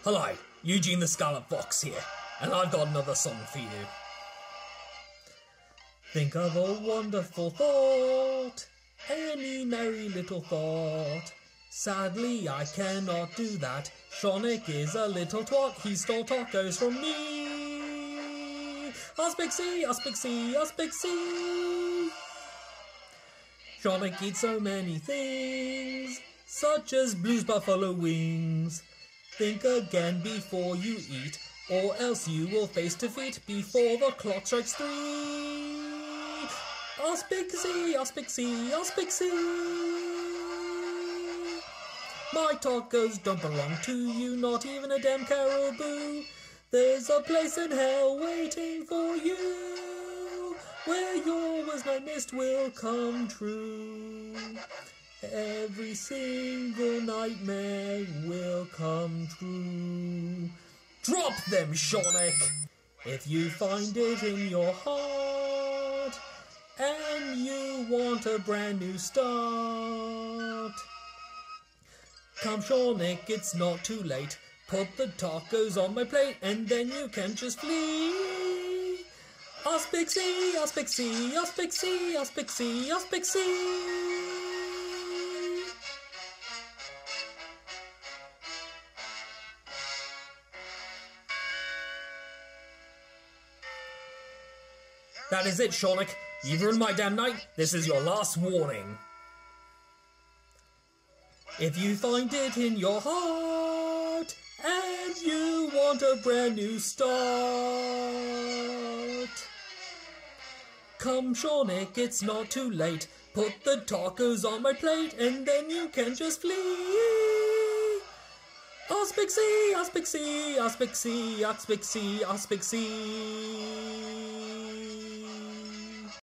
Hello, Eugene the Scarlet Fox here, and I've got another song for you. Think of a wonderful thought, any merry little thought. Sadly, I cannot do that. Sonic is a little twat, he stole tacos from me. Aspexy, Aspexy, Aspexy. Sonic eats so many things, such as Blue's buffalo wings. Think again before you eat, or else you will face defeat before the clock strikes 3. Aspexy, Aspexy, Aspexy. My tacos don't belong to you, not even a damn caribou. There's a place in hell waiting for you, where your worst nightmares will come true. Every single nightmare will come true. Drop them, Sonic! If you find it in your heart, and you want a brand new start. Come, Sonic, it's not too late. Put the tacos on my plate, and then you can just flee. Aspexy, Aspexy, Aspexy, Aspexy, Aspexy. That is it, Sonic. You've ruined my damn night. This is your last warning. If you find it in your heart, and you want a brand new start. Come, Sonic, it's not too late. Put the tacos on my plate, and then you can just flee. Aspexy, Aspexy, Aspexy, Aspexy, Aspexy.